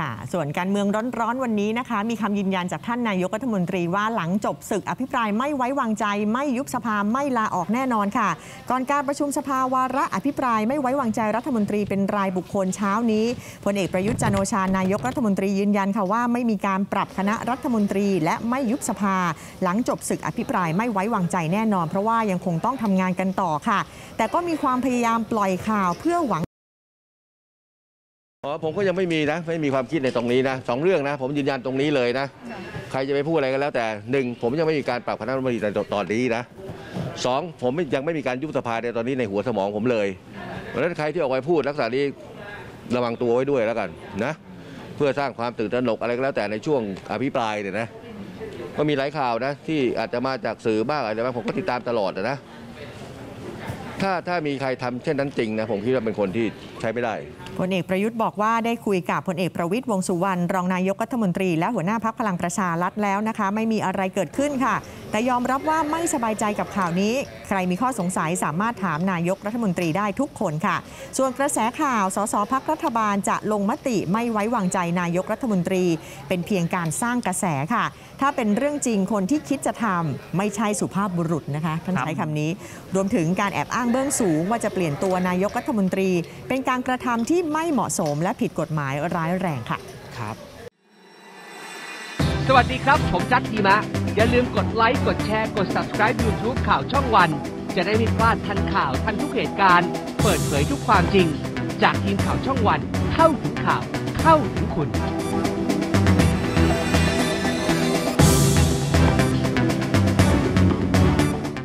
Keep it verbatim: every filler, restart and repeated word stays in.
ค่ะส่วนการเมืองร้อนๆวันนี้นะคะมีคำยืนยันจากท่านนายกรัฐมนตรีว่าหลังจบศึกอภิปรายไม่ไว้วางใจไม่ยุบสภาไม่ลาออกแน่นอนค่ะก่อนการประชุมสภาวาระอภิปรายไม่ไว้วางใจรัฐมนตรีเป็นรายบุคคลเช้านี้พลเอกประยุทธ์จันทร์โอชานายกรัฐมนตรียืนยันค่ะว่าไม่มีการปรับคณะรัฐมนตรีและไม่ยุบสภาหลังจบศึกอภิปรายไม่ไว้วางใจแน่นอนเพราะว่ายังคงต้องทำงานกันต่อค่ะแต่ก็มีความพยายามปล่อยข่าวเพื่อหวังอ๋อผมก็ยังไม่มีนะไม่มีความคิดในตรงนี้นะสองเรื่องนะผมยืนยันตรงนี้เลยนะใครจะไปพูดอะไรกันแล้วแต่หนึ่งผมยังไม่มีการปรับคณะรัฐมนตรีในตอนนี้นะสองผมยังไม่มีการยุบสภาในตอนนี้ในหัวสมองผมเลยเพราะฉะนั้นใครที่ออกไปพูดลักษณะนี้ระวังตัวไว้ด้วยแล้วกันนะเพื่อสร้างความตื่นตระหนกอะไรก็แล้วแต่ในช่วงอภิปรายเนี่ยนะก็มีหลายข่าวนะที่อาจจะมาจากสื่อบ้างอะไรบ้างผมก็ติดตามตลอดนะถ้าถ้ามีใครทำเช่นนั้นจริงนะผมคิดว่าเป็นคนที่ใช้ไม่ได้พลเอกประยุทธ์บอกว่าได้คุยกับพลเอกประวิตรวงษ์สุวรรณรองนายกรัฐมนตรีและหัวหน้าพรรคพลังประชารัฐแล้วนะคะไม่มีอะไรเกิดขึ้นค่ะแต่ยอมรับว่าไม่สบายใจกับข่าวนี้ใครมีข้อสงสัยสามารถถามนายกรัฐมนตรีได้ทุกคนค่ะส่วนกระแสข่าวสสพรรครัฐบาลจะลงมติไม่ไว้วางใจนายกรัฐมนตรีเป็นเพียงการสร้างกระแสค่ะถ้าเป็นเรื่องจริงคนที่คิดจะทำไม่ใช่สุภาพบุรุษนะคะท่านใช้คำนี้รวมถึงการแอบอ้างเบื้องสูงว่าจะเปลี่ยนตัวนายกรัฐมนตรีเป็นการกระทำที่ไม่เหมาะสมและผิดกฎหมายร้ายแรงค่ะครับสวัสดีครับผมจัดทีมะอย่าลืมกดไลค์กดแชร์กด ซับสไครบ์ ยูทูบ ข่าวช่องวันจะได้ไม่พลาดทันข่าวทันทุกเหตุการณ์เปิดเผยทุกความจริงจากทีมข่าวช่องวันเข้าถึงข่าวเข้าถึงคุณ